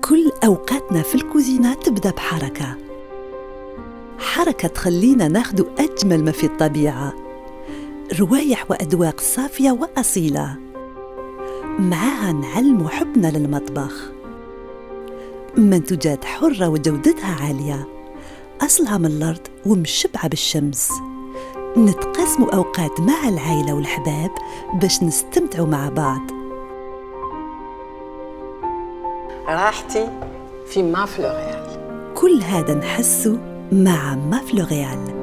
كل أوقاتنا في الكوزينة تبدأ بحركة، حركة تخلينا ناخدو أجمل ما في الطبيعة، روايح وأذواق صافية وأصيلة، معاها نعلمو حبنا للمطبخ، منتوجات حرة وجودتها عالية، أصلها من الأرض ومشبعة بالشمس. نتقاسمو أوقات مع العائلة والحباب باش نستمتعوا مع بعض. راحتي في ما فلوريال. كل هذا نحسو مع ما فلوريال.